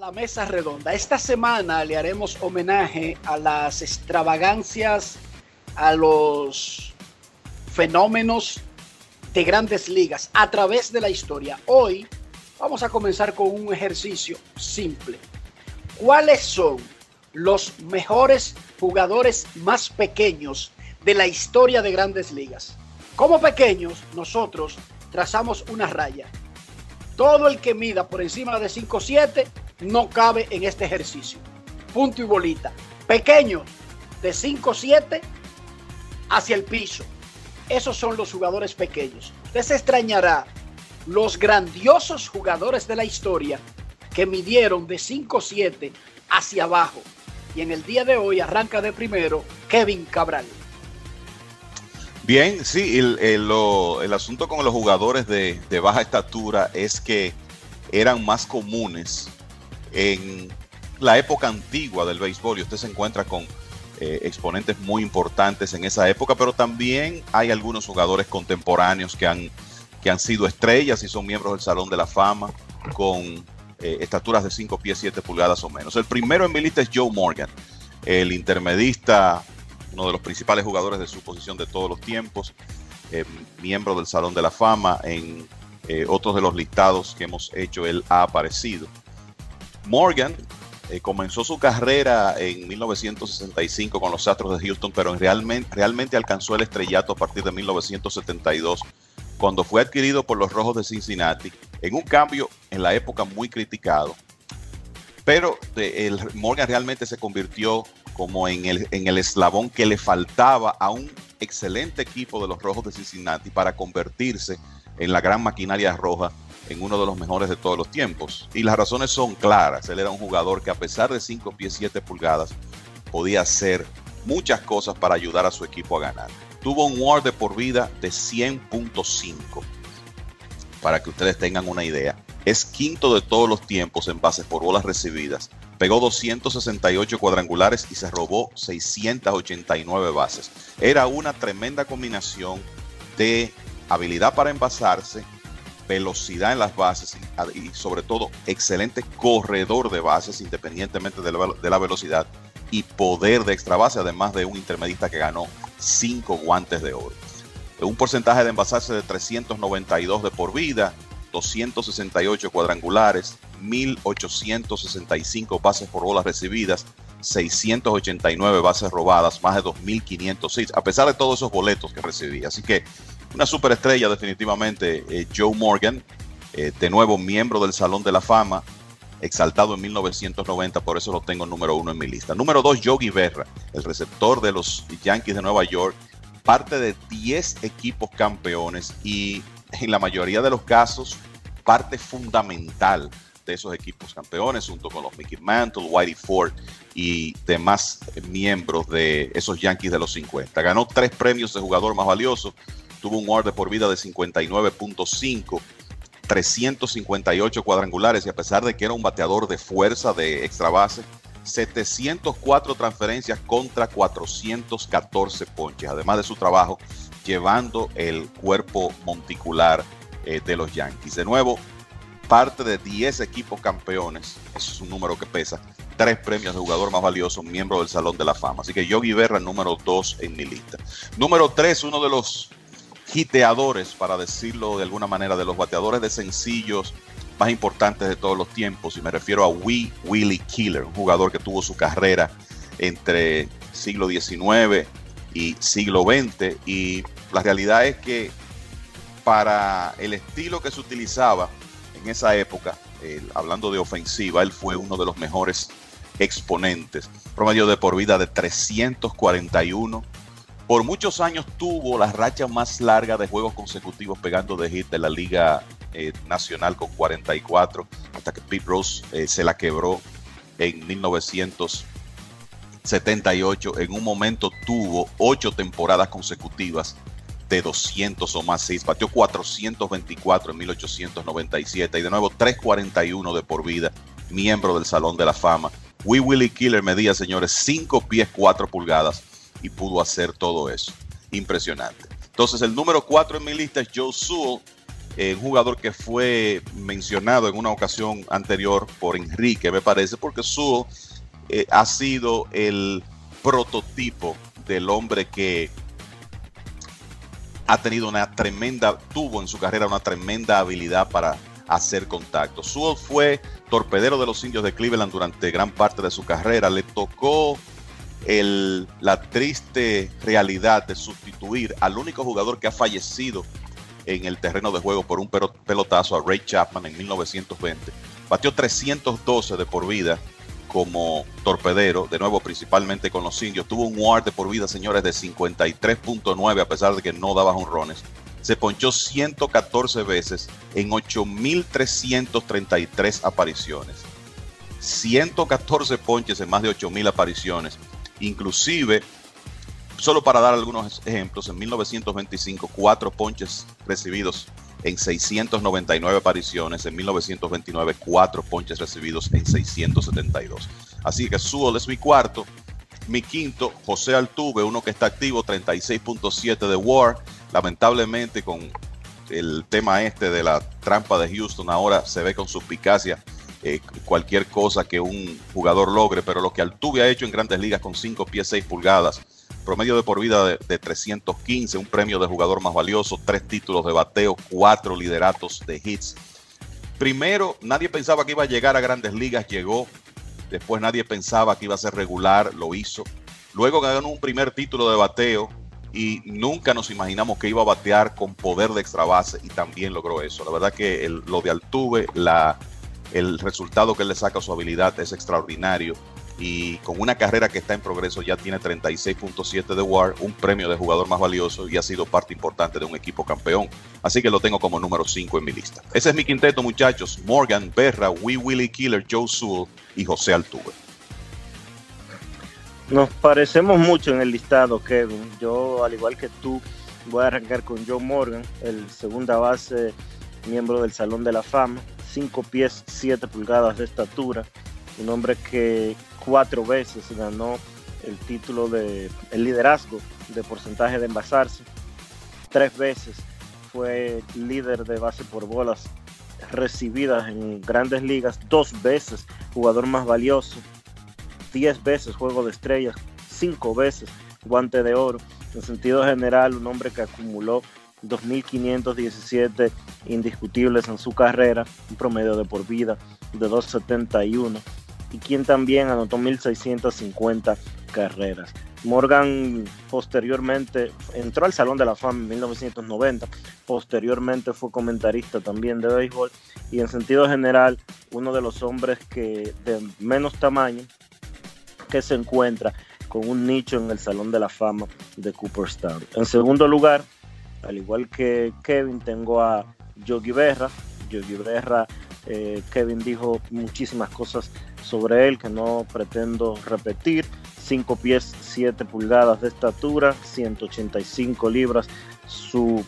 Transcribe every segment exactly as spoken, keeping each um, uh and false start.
La mesa redonda. Esta semana le haremos homenaje a las extravagancias, a los fenómenos de grandes ligas a través de la historia. Hoy vamos a comenzar con un ejercicio simple. ¿Cuáles son los mejores jugadores más pequeños de la historia de grandes ligas? Como pequeños, nosotros trazamos una raya. Todo el que mida por encima de cinco siete no cabe en este ejercicio. Punto y bolita. Pequeños de cinco siete hacia el piso. Esos son los jugadores pequeños. Usted se extrañará los grandiosos jugadores de la historia que midieron de cinco siete hacia abajo. Y en el día de hoy arranca de primero Kevin Cabral. Bien, sí, el, el, lo, el asunto con los jugadores de, de baja estatura es que eran más comunes en la época antigua del béisbol, y usted se encuentra con eh, exponentes muy importantes en esa época, pero también hay algunos jugadores contemporáneos que han, que han sido estrellas y son miembros del Salón de la Fama con eh, estaturas de cinco pies siete pulgadas o menos. El primero en mi lista es Joe Morgan, el intermedista, uno de los principales jugadores de su posición de todos los tiempos, eh, miembro del Salón de la Fama. En eh, otros de los listados que hemos hecho, él ha aparecido. Morgan eh, comenzó su carrera en mil novecientos sesenta y cinco con los Astros de Houston, pero realmente, realmente alcanzó el estrellato a partir de mil novecientos setenta y dos, cuando fue adquirido por los Rojos de Cincinnati, en un cambio en la época muy criticado. Pero de, el, Morgan realmente se convirtió como en el, en el eslabón que le faltaba a un excelente equipo de los Rojos de Cincinnati para convertirse en la gran maquinaria roja, en uno de los mejores de todos los tiempos. Y las razones son claras. Él era un jugador que, a pesar de cinco pies siete pulgadas, podía hacer muchas cosas para ayudar a su equipo a ganar. Tuvo un W A R de por vida de cien punto cinco, para que ustedes tengan una idea. Es quinto de todos los tiempos en bases por bolas recibidas. Pegó doscientos sesenta y ocho cuadrangulares y se robó seiscientas ochenta y nueve bases. Era una tremenda combinación de habilidad para envasarse, velocidad en las bases y, y sobre todo excelente corredor de bases independientemente de la, de la velocidad, y poder de extra base, además de un intermedista que ganó cinco guantes de oro. Un porcentaje de envasarse de trescientos noventa y dos de por vida, doscientos sesenta y ocho cuadrangulares, mil ochocientos sesenta y cinco bases por bolas recibidas, seiscientas ochenta y nueve bases robadas, más de dos mil quinientos seis, a pesar de todos esos boletos que recibía. Así que una superestrella definitivamente, eh, Joe Morgan, eh, de nuevo miembro del Salón de la Fama, exaltado en mil novecientos noventa, por eso lo tengo número uno en mi lista. Número dos, Yogi Berra, el receptor de los Yankees de Nueva York, parte de diez equipos campeones y en la mayoría de los casos parte fundamental de esos equipos campeones, junto con los Mickey Mantle, Whitey Ford y demás miembros de esos Yankees de los cincuenta. Ganó tres premios de jugador más valioso, tuvo un W A R de por vida de cincuenta y nueve punto cinco, trescientos cincuenta y ocho cuadrangulares, y a pesar de que era un bateador de fuerza de extra base, setecientas cuatro transferencias contra cuatrocientos catorce ponches, además de su trabajo llevando el cuerpo monticular eh, de los Yankees. De nuevo, parte de diez equipos campeones, eso es un número que pesa, tres premios de jugador más valioso, miembro del Salón de la Fama. Así que Yogi Berra, número dos en mi lista. Número tres, uno de los hiteadores, para decirlo de alguna manera, de los bateadores de sencillos más importantes de todos los tiempos, y me refiero a Wee Willie Keeler, un jugador que tuvo su carrera entre siglo diecinueve y siglo veinte, y la realidad es que para el estilo que se utilizaba en esa época, eh, hablando de ofensiva, él fue uno de los mejores exponentes. Promedio de por vida de trescientos cuarenta y uno. Por muchos años tuvo la racha más larga de juegos consecutivos pegando de hit de la Liga eh, Nacional, con cuarenta y cuatro, hasta que Pete Rose eh, se la quebró en mil novecientos setenta y ocho. En un momento tuvo ocho temporadas consecutivas de doscientos o más hits. Batió cuatrocientos veinticuatro en mil ochocientos noventa y siete y de nuevo trescientos cuarenta y uno de por vida, miembro del Salón de la Fama. Wee Willie Keeler medía, señores, cinco pies cuatro pulgadas y pudo hacer todo eso. Impresionante. Entonces, el número cuatro en mi lista es Joe Sewell, eh, un jugador que fue mencionado en una ocasión anterior por Enrique, me parece, porque Sewell eh, ha sido el prototipo del hombre que ha tenido una tremenda, tuvo en su carrera una tremenda habilidad para hacer contacto. Sewell fue torpedero de los Indios de Cleveland durante gran parte de su carrera. Le tocó el, la triste realidad de sustituir al único jugador que ha fallecido en el terreno de juego por un pelotazo, a Ray Chapman, en mil novecientos veinte. Batió trescientos doce de por vida como torpedero, de nuevo principalmente con los Indios. Tuvo un W A R de por vida, señores, de cincuenta y tres punto nueve, a pesar de que no daba jonrones. Se ponchó ciento catorce veces en ocho mil trescientas treinta y tres apariciones. ciento catorce ponches en más de ocho mil apariciones. Inclusive, solo para dar algunos ejemplos, en mil novecientos veinticinco, cuatro ponches recibidos en seiscientas noventa y nueve apariciones. En mil novecientos veintinueve, cuatro ponches recibidos en seiscientos setenta y dos. Así que Sewell es mi cuarto. Mi quinto, José Altuve, uno que está activo, treinta y seis punto siete de W A R. Lamentablemente, con el tema este de la trampa de Houston, ahora se ve con suspicacia eh, cualquier cosa que un jugador logre, pero lo que Altuve ha hecho en Grandes Ligas con cinco pies seis pulgadas, promedio de por vida de, de trescientos quince, un premio de jugador más valioso, tres títulos de bateo, cuatro lideratos de hits. Primero, nadie pensaba que iba a llegar a Grandes Ligas, llegó. Después nadie pensaba que iba a ser regular, lo hizo. Luego ganó un primer título de bateo y nunca nos imaginamos que iba a batear con poder de extra base, y también logró eso. La verdad que el, lo de Altuve, la, el resultado que él le saca a su habilidad es extraordinario, y con una carrera que está en progreso ya tiene treinta y seis punto siete de W A R, un premio de jugador más valioso, y ha sido parte importante de un equipo campeón. Así que lo tengo como número cinco en mi lista. Ese es mi quinteto, muchachos: Morgan, Berra, Wee Willie Keeler, Joe Sewell y José Altuve. Nos parecemos mucho en el listado, Kevin. Yo, al igual que tú, voy a arrancar con Joe Morgan, el segunda base, miembro del Salón de la Fama, cinco pies siete pulgadas de estatura, un hombre que cuatro veces ganó el título de el liderazgo de porcentaje de envasarse, tres veces fue líder de base por bolas recibidas en Grandes Ligas, dos veces jugador más valioso, diez veces juego de estrellas, cinco veces guante de oro. En sentido general, un hombre que acumuló dos mil quinientos diecisiete indiscutibles en su carrera, un promedio de por vida de dos setenta y uno, y quien también anotó mil seiscientas cincuenta carreras. Morgan posteriormente entró al Salón de la Fama en mil novecientos noventa, posteriormente fue comentarista también de béisbol, y en sentido general uno de los hombres que de menos tamaño que se encuentra con un nicho en el Salón de la Fama de Cooperstown. En segundo lugar, al igual que Kevin, tengo a Yogi Berra. Yogi Berra, eh, Kevin dijo muchísimas cosas sobre él que no pretendo repetir. cinco pies siete pulgadas de estatura, ciento ochenta y cinco libras su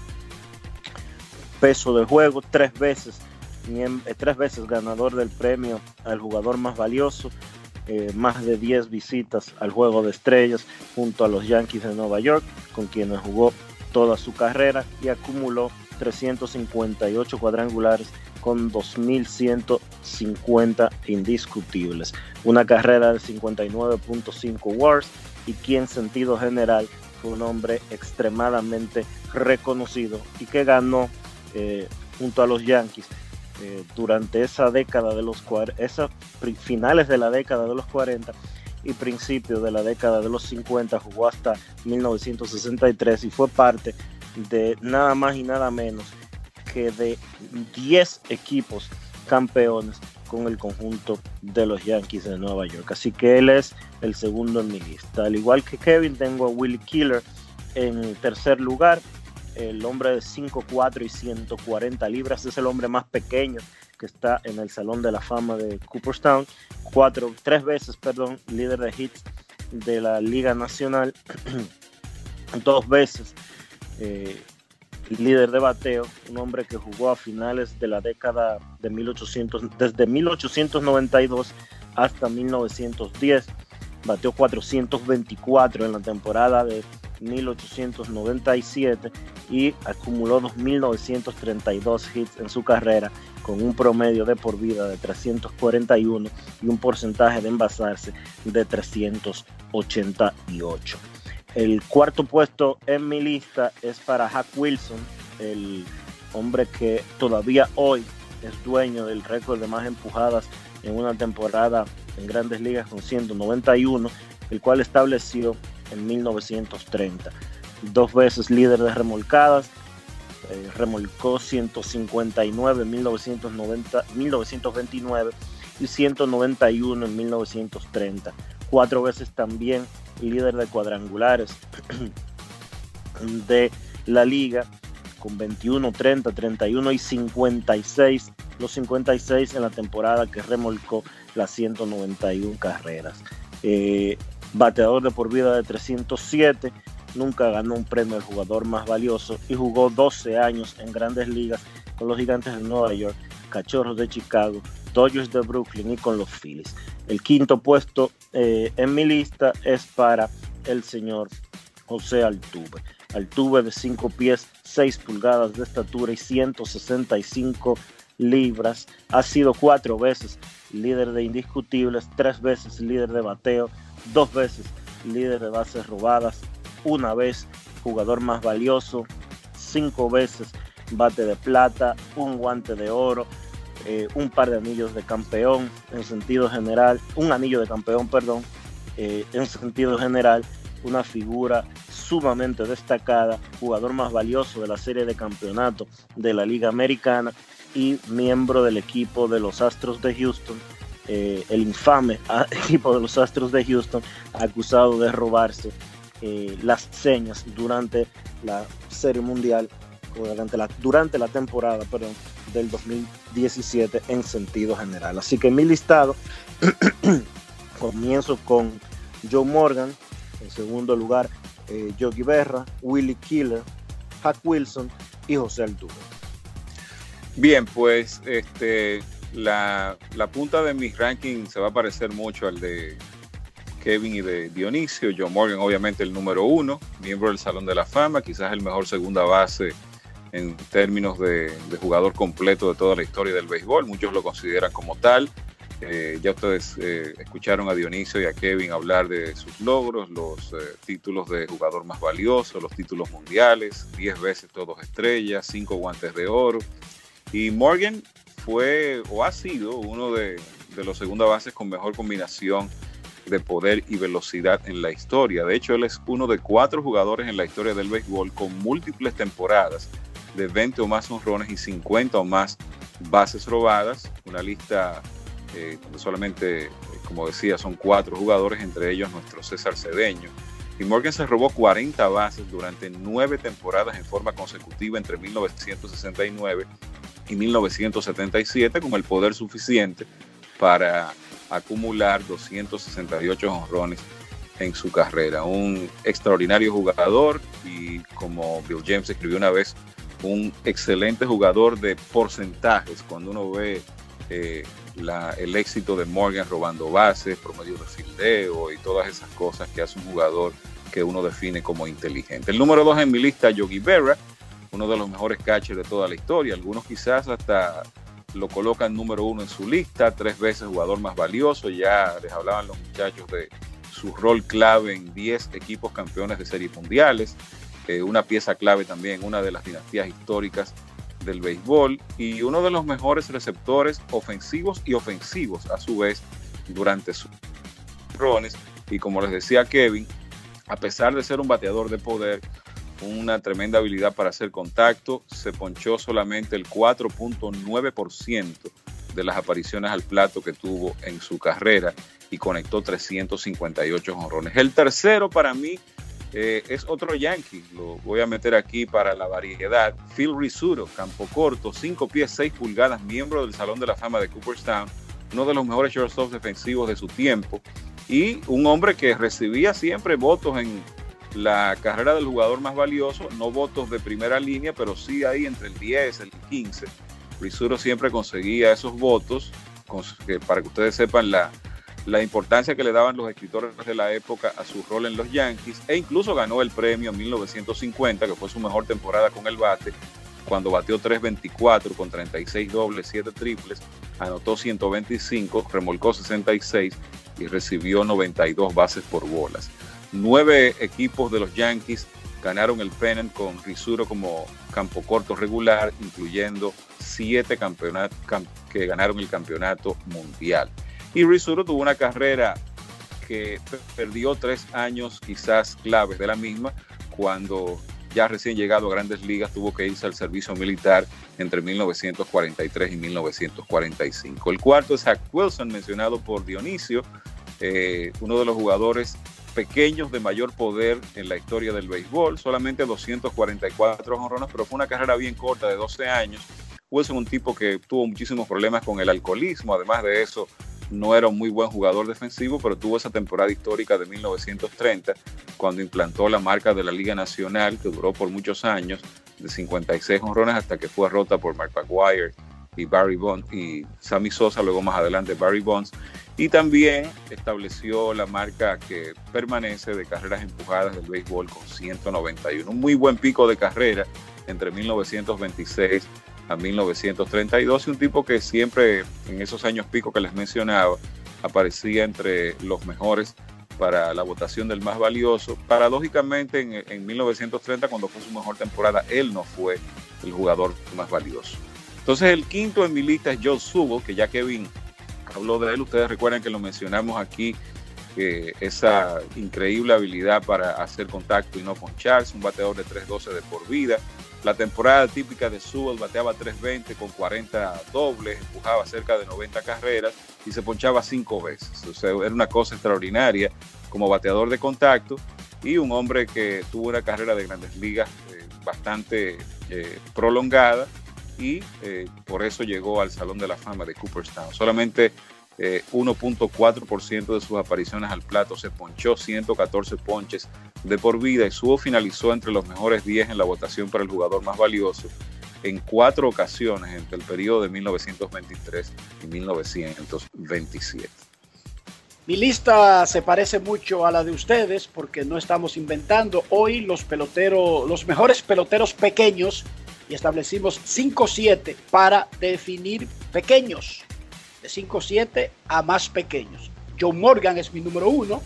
peso de juego, tres veces, tres veces ganador del premio al jugador más valioso. Eh, más de diez visitas al Juego de Estrellas junto a los Yankees de Nueva York, con quienes jugó toda su carrera, y acumuló trescientos cincuenta y ocho cuadrangulares con dos mil ciento cincuenta indiscutibles. Una carrera de cincuenta y nueve punto cinco W A Rs, y quien en sentido general fue un hombre extremadamente reconocido y que ganó eh, junto a los Yankees Eh, durante esa década de los esas finales de la década de los cuarenta y principios de la década de los cincuenta, jugó hasta mil novecientos sesenta y tres y fue parte de nada más y nada menos que de diez equipos campeones con el conjunto de los Yankees de Nueva York. Así que él es el segundo en mi lista. Al igual que Kevin, tengo a Willie Keeler en tercer lugar. El hombre de cinco cuatro y ciento cuarenta libras, es el hombre más pequeño que está en el Salón de la Fama de Cooperstown. Cuatro, tres veces, perdón, líder de hits de la Liga Nacional. Dos veces eh, líder de bateo. Un hombre que jugó a finales de la década de mil ochocientos, desde mil ochocientos noventa y dos hasta mil novecientos diez. Bateó cuatrocientos veinticuatro en la temporada de mil ochocientos noventa y siete y acumuló dos mil novecientos treinta y dos hits en su carrera, con un promedio de por vida de trescientos cuarenta y uno y un porcentaje de envasarse de trescientos ochenta y ocho. El cuarto puesto en mi lista es para Hack Wilson, el hombre que todavía hoy es dueño del récord de más empujadas en una temporada en Grandes Ligas con ciento noventa y uno, el cual estableció en mil novecientos treinta. Dos veces líder de remolcadas, eh, remolcó ciento cincuenta y nueve en mil novecientos noventa, mil novecientos veintinueve y ciento noventa y uno en mil novecientos treinta. Cuatro veces también líder de cuadrangulares de la liga con veintiuno, treinta, treinta y uno y cincuenta y seis, los cincuenta y seis en la temporada que remolcó las ciento noventa y una carreras. Eh, bateador de por vida de trescientos siete, nunca ganó un premio al jugador más valioso y jugó doce años en Grandes Ligas con los Gigantes de Nueva York, Cachorros de Chicago, Dodgers de Brooklyn y con los Phillies. El quinto puesto eh, en mi lista es para el señor José Altuve. Altuve, de cinco pies, seis pulgadas de estatura y ciento sesenta y cinco libras, ha sido cuatro veces líder de indiscutibles, tres veces líder de bateo, dos veces líder de bases robadas, una vez jugador más valioso, cinco veces bate de plata, un guante de oro, eh, un par de anillos de campeón en sentido general, un anillo de campeón, perdón, eh, en sentido general, una figura sumamente destacada, jugador más valioso de la serie de campeonato de la Liga Americana y miembro del equipo de los Astros de Houston, eh, el infame equipo de los Astros de Houston, acusado de robarse eh, las señas durante la Serie Mundial, durante la, durante la temporada perdón, del dos mil diecisiete en sentido general. Así que en mi listado comienzo con Joe Morgan, en segundo lugar eh, Yogi Berra, Willie Keeler, Hack Wilson y José Altuve. Bien, pues este, la, la punta de mis rankings se va a parecer mucho al de Kevin y de Dionisio. Joe Morgan, obviamente, el número uno, miembro del Salón de la Fama, quizás el mejor segunda base en términos de, de jugador completo de toda la historia del béisbol. Muchos lo consideran como tal. Eh, ya ustedes eh, escucharon a Dionisio y a Kevin hablar de sus logros, los eh, títulos de jugador más valioso, los títulos mundiales, diez veces todos estrellas, cinco guantes de oro. Y Morgan fue o ha sido uno de, de los segunda bases con mejor combinación de poder y velocidad en la historia. De hecho, él es uno de cuatro jugadores en la historia del béisbol con múltiples temporadas de veinte o más honrones y cincuenta o más bases robadas. Una lista eh, donde solamente, eh, como decía, son cuatro jugadores, entre ellos nuestro César Cedeño. Y Morgan se robó cuarenta bases durante nueve temporadas en forma consecutiva entre mil novecientos sesenta y nueve y mil novecientos setenta y siete, con el poder suficiente para acumular doscientos sesenta y ocho honrones en su carrera. Un extraordinario jugador y, como Bill James escribió una vez, un excelente jugador de porcentajes. Cuando uno ve eh, la, el éxito de Morgan robando bases, promedio de fildeo y todas esas cosas que hace un jugador que uno define como inteligente. El número dos en mi lista, Yogi Berra, uno de los mejores catchers de toda la historia. Algunos quizás hasta lo colocan número uno en su lista, tres veces jugador más valioso. Ya les hablaban los muchachos de su rol clave en diez equipos campeones de series mundiales, eh, una pieza clave también, una de las dinastías históricas del béisbol y uno de los mejores receptores ofensivos y ofensivos a su vez durante sus rones. Y como les decía Kevin, a pesar de ser un bateador de poder, una tremenda habilidad para hacer contacto, se ponchó solamente el cuatro punto nueve por ciento de las apariciones al plato que tuvo en su carrera y conectó trescientos cincuenta y ocho jonrones. El tercero para mí eh, es otro Yankee, lo voy a meter aquí para la variedad, Phil Rizzuto, campo corto, cinco pies seis pulgadas, miembro del Salón de la Fama de Cooperstown, uno de los mejores shortstops defensivos de su tiempo y un hombre que recibía siempre votos en la carrera del jugador más valioso, no votos de primera línea, pero sí ahí entre el diez, el quince. Rizzuto siempre conseguía esos votos, que para que ustedes sepan, la, la importancia que le daban los escritores de la época a su rol en los Yankees, e incluso ganó el premio en mil novecientos cincuenta, que fue su mejor temporada con el bate, cuando bateó trescientos veinticuatro con treinta y seis dobles, siete triples, anotó ciento veinticinco, remolcó sesenta y seis y recibió noventa y dos bases por bolas. Nueve equipos de los Yankees ganaron el pennant con Rizzuto como campo corto regular, incluyendo siete campeonatos cam- que ganaron el campeonato mundial. Y Rizzuto tuvo una carrera que perdió tres años quizás claves de la misma, cuando ya recién llegado a Grandes Ligas tuvo que irse al servicio militar entre mil novecientos cuarenta y tres y mil novecientos cuarenta y cinco. El cuarto es Zach Wilson, mencionado por Dionisio, eh, uno de los jugadores pequeños de mayor poder en la historia del béisbol, solamente doscientos cuarenta y cuatro jonrones, pero fue una carrera bien corta de doce años. Wilson, un tipo que tuvo muchísimos problemas con el alcoholismo, además de eso no era un muy buen jugador defensivo, pero tuvo esa temporada histórica de mil novecientos treinta, cuando implantó la marca de la Liga Nacional, que duró por muchos años, de cincuenta y seis jonrones, hasta que fue rota por Mark McGwire y Barry Bonds y Sammy Sosa, luego más adelante Barry Bonds, y también estableció la marca que permanece de carreras empujadas del béisbol con ciento noventa y uno. Un muy buen pico de carrera entre mil novecientos veintiséis a mil novecientos treinta y dos, y un tipo que siempre en esos años pico que les mencionaba aparecía entre los mejores para la votación del más valioso. Paradójicamente en, en mil novecientos treinta, cuando fue su mejor temporada, él no fue el jugador más valioso. Entonces el quinto en mi lista es Joe Subel, que ya Kevin habló de él. Ustedes recuerdan que lo mencionamos aquí, que esa increíble habilidad para hacer contacto y no poncharse, un bateador de tres doce de por vida. La temporada típica de Subel, bateaba trescientos veinte con cuarenta dobles, empujaba cerca de noventa carreras y se ponchaba cinco veces. O sea, era una cosa extraordinaria como bateador de contacto, y un hombre que tuvo una carrera de Grandes Ligas eh, bastante eh, prolongada, y eh, por eso llegó al Salón de la Fama de Cooperstown. Solamente eh, uno punto cuatro por ciento de sus apariciones al plato se ponchó, ciento catorce ponches de por vida, y Subel finalizó entre los mejores diez en la votación para el jugador más valioso en cuatro ocasiones entre el periodo de mil novecientos veintitrés y mil novecientos veintisiete. Mi lista se parece mucho a la de ustedes porque no estamos inventando hoy los peloteros, los mejores peloteros pequeños, y establecimos cinco siete para definir pequeños, de cinco siete a más pequeños. Joe Morgan es mi número uno.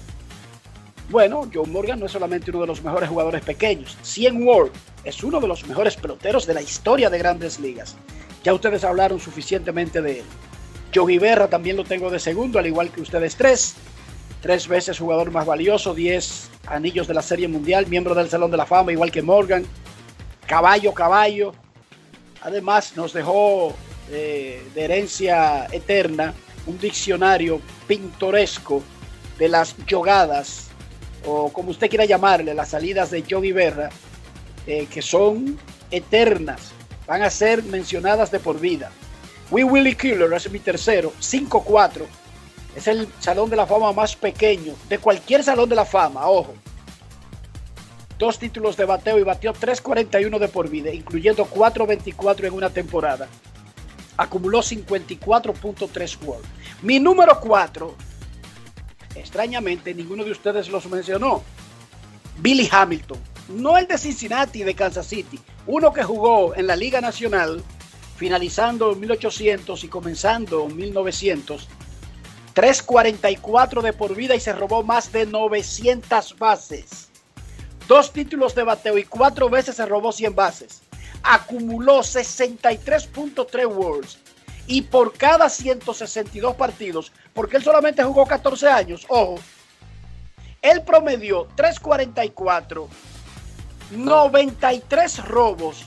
Bueno, Joe Morgan no es solamente uno de los mejores jugadores pequeños. Cien Ward es uno de los mejores peloteros de la historia de Grandes Ligas. Ya ustedes hablaron suficientemente de él. Yogi Berra también lo tengo de segundo, al igual que ustedes tres. Tres veces jugador más valioso, diez anillos de la Serie Mundial, miembro del Salón de la Fama, igual que Morgan. Caballo, caballo. Además, nos dejó eh, de herencia eterna un diccionario pintoresco de las yogadas, o como usted quiera llamarle, las salidas de Yogi Berra, eh, que son eternas, van a ser mencionadas de por vida. Wee Willie Keeler es mi tercero, cinco cuatro, es el Salón de la Fama más pequeño de cualquier Salón de la Fama, ojo. Dos títulos de bateo y batió tres cuarenta y uno de por vida, incluyendo cuatro veinticuatro en una temporada. Acumuló cincuenta y cuatro punto tres W A R. Mi número cuatro, extrañamente ninguno de ustedes los mencionó. Billy Hamilton, no el de Cincinnati, de Kansas City, uno que jugó en la Liga Nacional finalizando en mil ochocientos y comenzando en mil novecientos. tres cuarenta y cuatro de por vida y se robó más de novecientas bases. Dos títulos de bateo y cuatro veces se robó cien bases. Acumuló sesenta y tres punto tres W A Rs. Y por cada ciento sesenta y dos partidos, porque él solamente jugó catorce años, ojo, él promedió tres cuarenta y cuatro, noventa y tres robos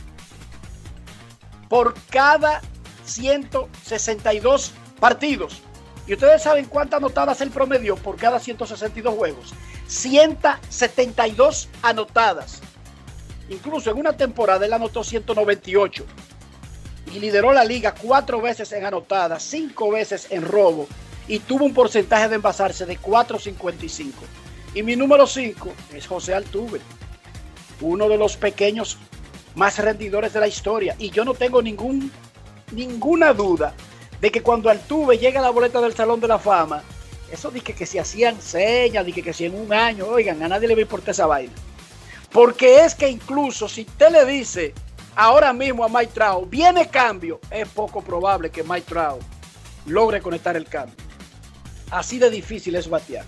por cada ciento sesenta y dos partidos. ¿Y ustedes saben cuántas anotadas él promedió por cada ciento sesenta y dos juegos? ciento setenta y dos anotadas. Incluso en una temporada él anotó ciento noventa y ocho y lideró la liga cuatro veces en anotadas, cinco veces en robo, y tuvo un porcentaje de envasarse de cuatro cincuenta y cinco. Y mi número cinco es José Altuve, uno de los pequeños más rendidores de la historia, y yo no tengo ningún, ninguna duda de que cuando Altuve llegue a la boleta del Salón de la Fama, Eso dije que si hacían señas, dije que si en un año, oigan, a nadie le va a importar esa vaina. Porque es que incluso si usted le dice ahora mismo a Mike Trout, viene cambio, es poco probable que Mike Trout logre conectar el cambio. Así de difícil es batear.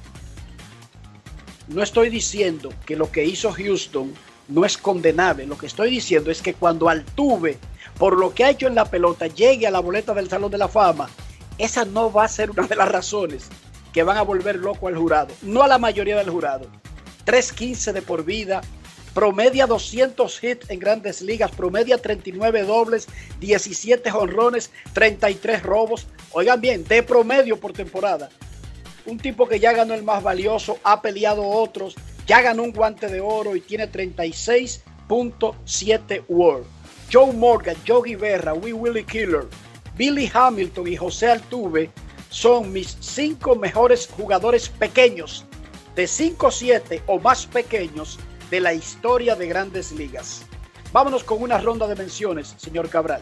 No estoy diciendo que lo que hizo Houston no es condenable. Lo que estoy diciendo es que cuando Altuve, por lo que ha hecho en la pelota, llegue a la boleta del Salón de la Fama, esa no va a ser una de las razones que van a volver loco al jurado. No a la mayoría del jurado. tres quince de por vida, promedia doscientos hits en Grandes Ligas, promedia treinta y nueve dobles, diecisiete jonrones, treinta y tres robos. Oigan bien, de promedio por temporada. Un tipo que ya ganó el más valioso, ha peleado otros, ya ganó un guante de oro y tiene treinta y seis punto siete W A R. Joe Morgan, Yogi Berra, Wee Willie Killer, Billy Hamilton y José Altuve son mis cinco mejores jugadores pequeños de cinco siete o más pequeños de la historia de Grandes Ligas. Vámonos con una ronda de menciones, señor Cabral.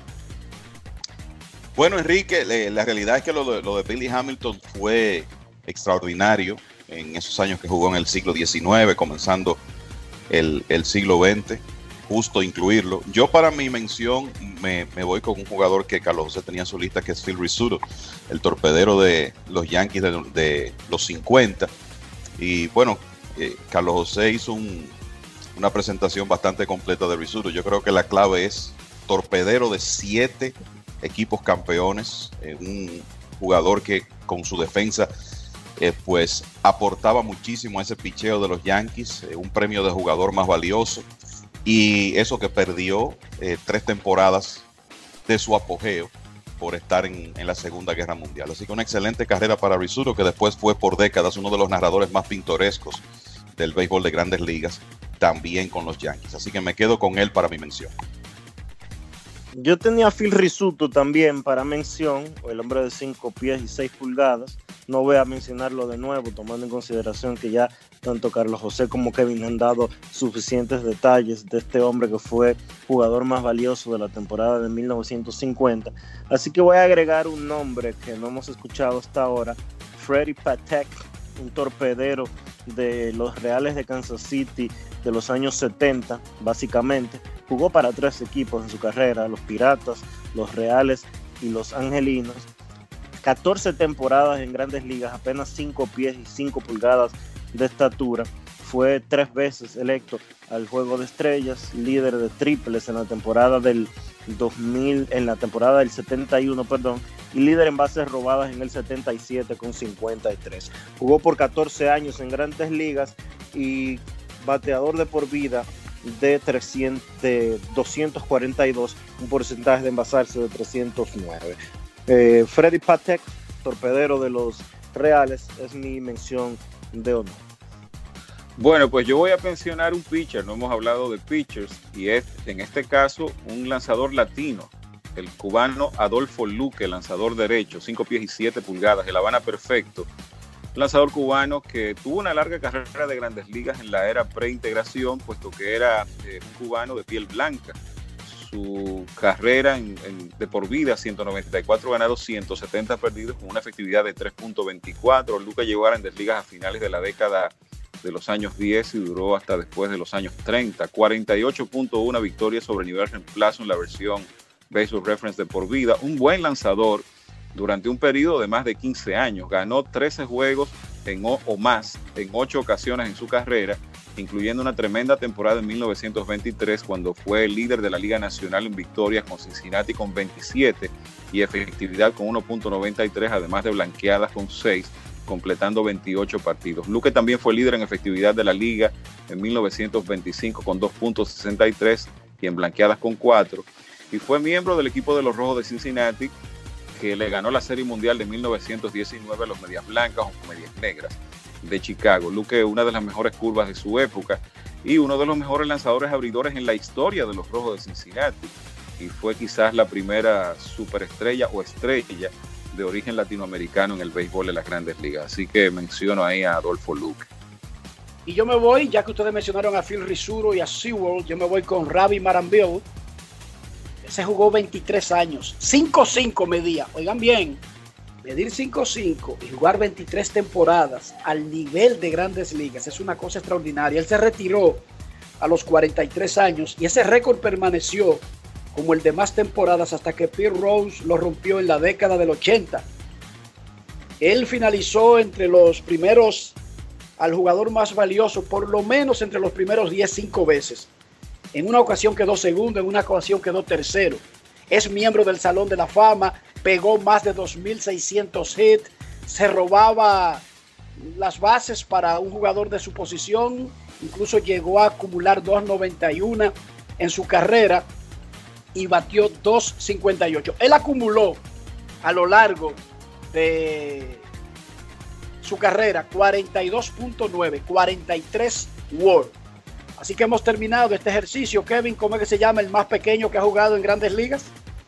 Bueno, Enrique, la realidad es que lo de, lo de Billy Hamilton fue extraordinario en esos años que jugó en el siglo diecinueve, comenzando el, el siglo veinte, justo incluirlo. Yo para mi mención me, me voy con un jugador que Carlos José tenía en su lista, que es Phil Rizzuto, el torpedero de los Yankees de, de los cincuenta. Y bueno, eh, Carlos José hizo un, una presentación bastante completa de Rizzuto. Yo creo que la clave es torpedero de siete equipos campeones, eh, un jugador que con su defensa Eh, pues aportaba muchísimo a ese picheo de los Yankees, eh, un premio de jugador más valioso, y eso que perdió eh, tres temporadas de su apogeo por estar en, en la Segunda Guerra Mundial. Así que una excelente carrera para Rizzuto, que después fue por décadas uno de los narradores más pintorescos del béisbol de Grandes Ligas, también con los Yankees. Así que me quedo con él para mi mención. Yo tenía a Phil Rizzuto también para mención, el hombre de cinco pies y seis pulgadas. No voy a mencionarlo de nuevo, tomando en consideración que ya tanto Carlos José como Kevin han dado suficientes detalles de este hombre que fue jugador más valioso de la temporada de mil novecientos cincuenta. Así que voy a agregar un nombre que no hemos escuchado hasta ahora, Freddie Patek, un torpedero de los Reales de Kansas City de los años setenta, básicamente. Jugó para tres equipos en su carrera, los Piratas, los Reales y los Angelinos. catorce temporadas en Grandes Ligas, apenas cinco pies y cinco pulgadas de estatura. Fue tres veces electo al Juego de Estrellas, líder de triples en la temporada del dos mil, en la temporada del setenta y uno, perdón, y líder en bases robadas en el setenta y siete con cincuenta y tres. Jugó por catorce años en Grandes Ligas y bateador de por vida de, trescientos, de doscientos cuarenta y dos, un porcentaje de envasarse de trescientos nueve. Eh, Freddie Patek, torpedero de los Reales, es mi mención de honor. Bueno, pues yo voy a pensionar un pitcher, no hemos hablado de pitchers, y es en este caso un lanzador latino, el cubano Adolfo Luque, lanzador derecho, cinco pies y siete pulgadas, el Habana perfecto. Un lanzador cubano que tuvo una larga carrera de Grandes Ligas en la era preintegración, puesto que era eh, un cubano de piel blanca. Su carrera en, en, de por vida, ciento noventa y cuatro ganados, ciento setenta perdidos, con una efectividad de tres punto veinticuatro. Luque llegó a Grandes Ligas a finales de la década de los años diez y duró hasta después de los años treinta. cuarenta y ocho punto uno victorias sobre nivel reemplazo en la versión Baseball Reference de por vida. Un buen lanzador durante un periodo de más de quince años. Ganó trece juegos en o, o más en ocho ocasiones en su carrera, incluyendo una tremenda temporada en mil novecientos veintitrés, cuando fue el líder de la Liga Nacional en victorias con Cincinnati con veintisiete y efectividad con uno punto noventa y tres, además de blanqueadas con seis, completando veintiocho partidos. Luque también fue líder en efectividad de la Liga en mil novecientos veinticinco con dos punto sesenta y tres y en blanqueadas con cuatro, y fue miembro del equipo de los Rojos de Cincinnati, que le ganó la Serie Mundial de mil novecientos diecinueve a los Medias Blancas o Medias Negras de Chicago. Luque, una de las mejores curvas de su época y uno de los mejores lanzadores abridores en la historia de los Rojos de Cincinnati, y fue quizás la primera superestrella o estrella de origen latinoamericano en el béisbol de las Grandes Ligas. Así que menciono ahí a Adolfo Luque. Y yo me voy, ya que ustedes mencionaron a Phil Rizzuto y a SeaWorld, yo me voy con Ravi Maranville. Ese jugó veintitrés años, cinco cinco medía, oigan bien, medir cinco cinco y jugar veintitrés temporadas al nivel de Grandes Ligas es una cosa extraordinaria. Él se retiró a los cuarenta y tres años y ese récord permaneció como el de más temporadas hasta que Pete Rose lo rompió en la década del ochenta. Él finalizó entre los primeros, al jugador más valioso, por lo menos entre los primeros diez, cinco veces. En una ocasión quedó segundo, en una ocasión quedó tercero. Es miembro del Salón de la Fama, pegó más de dos mil seiscientos hits, se robaba las bases para un jugador de su posición, incluso llegó a acumular dos noventa y uno en su carrera y batió dos cincuenta y ocho. Él acumuló a lo largo de su carrera cuarenta y dos punto nueve, cuarenta y tres W A R. Así que hemos terminado este ejercicio. Kevin, ¿cómo es que se llama el más pequeño que ha jugado en Grandes Ligas?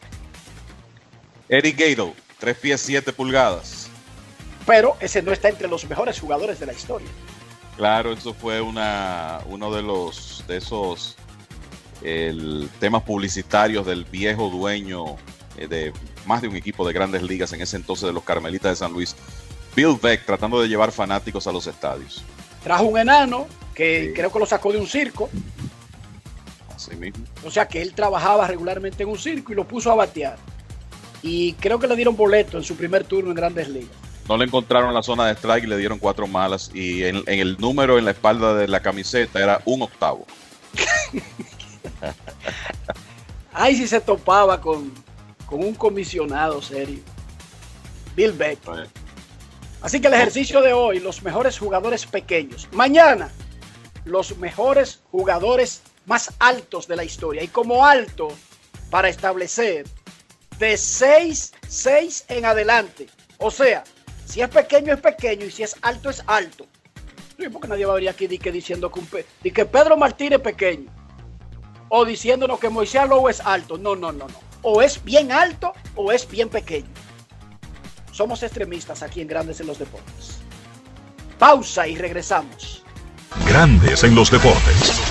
Eric Gato, tres pies siete pulgadas. Pero ese no está entre los mejores jugadores de la historia. Claro, eso fue una uno de los de esos el, temas publicitarios del viejo dueño eh, de más de un equipo de Grandes Ligas en ese entonces de los Carmelitas de San Luis, Bill Veeck, tratando de llevar fanáticos a los estadios. Trajo un enano que sí. creo que lo sacó de un circo. Así mismo. O sea que él trabajaba regularmente en un circo y lo puso a batear. Y creo que le dieron boleto en su primer turno en Grandes Ligas. No le encontraron la zona de strike y le dieron cuatro malas. Y en, en el número en la espalda de la camiseta era un octavo. Ay, si se topaba con, con un comisionado serio. Bill Veeck. Bueno. Así que el ejercicio de hoy, los mejores jugadores pequeños. Mañana, los mejores jugadores más altos de la historia. Y como alto, para establecer de seis seis en adelante. O sea, si es pequeño es pequeño y si es alto es alto. Sí, porque nadie va a venir aquí di que diciendo que, un pe di que Pedro Martínez es pequeño. O diciéndonos que Moisés Lowe es alto. No, no, no, no. O es bien alto o es bien pequeño. Somos extremistas aquí en Grandes en los Deportes. Pausa y regresamos. Grandes en los Deportes.